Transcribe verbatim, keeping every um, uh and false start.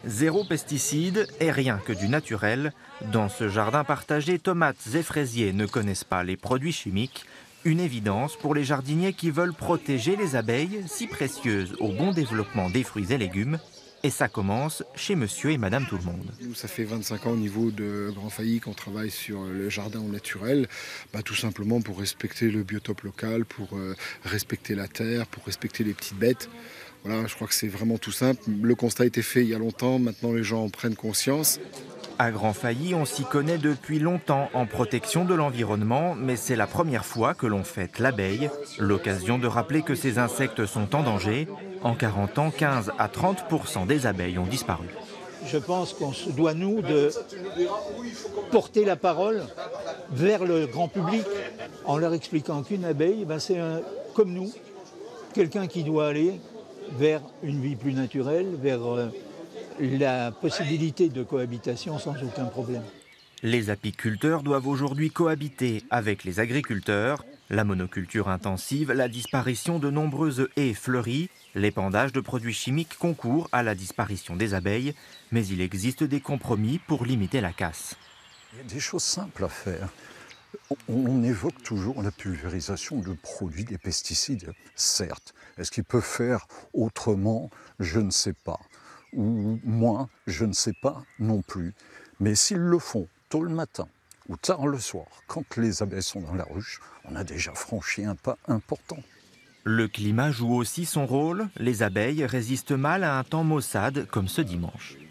Zéro pesticide et rien que du naturel. Dans ce jardin partagé, tomates et fraisiers ne connaissent pas les produits chimiques. Une évidence pour les jardiniers qui veulent protéger les abeilles, si précieuses au bon développement des fruits et légumes. Et ça commence chez monsieur et madame tout le monde. Nous, ça fait vingt-cinq ans au niveau de Grand Failly qu'on travaille sur le jardin au naturel, bah, tout simplement pour respecter le biotope local, pour euh, respecter la terre, pour respecter les petites bêtes. Voilà, je crois que c'est vraiment tout simple. Le constat a été fait il y a longtemps, maintenant les gens en prennent conscience. À Grand Failly, on s'y connaît depuis longtemps en protection de l'environnement, mais c'est la première fois que l'on fête l'abeille, l'occasion de rappeler que ces insectes sont en danger. En quarante ans, quinze à trente pour cent des abeilles ont disparu. Je pense qu'on se doit, nous, de porter la parole vers le grand public en leur expliquant qu'une abeille, ben c'est un, comme nous, quelqu'un qui doit aller vers une vie plus naturelle, vers euh, la possibilité de cohabitation sans aucun problème. Les apiculteurs doivent aujourd'hui cohabiter avec les agriculteurs. La monoculture intensive, la disparition de nombreuses haies fleuries, l'épandage de produits chimiques concourent à la disparition des abeilles, mais il existe des compromis pour limiter la casse. Il y a des choses simples à faire. On évoque toujours la pulvérisation de produits, des pesticides, certes. Est-ce qu'ils peuvent faire autrement? Je ne sais pas. Ou moins, je ne sais pas non plus. Mais s'ils le font tôt le matin ou tard le soir, quand les abeilles sont dans la ruche, on a déjà franchi un pas important. Le climat joue aussi son rôle. Les abeilles résistent mal à un temps maussade comme ce dimanche.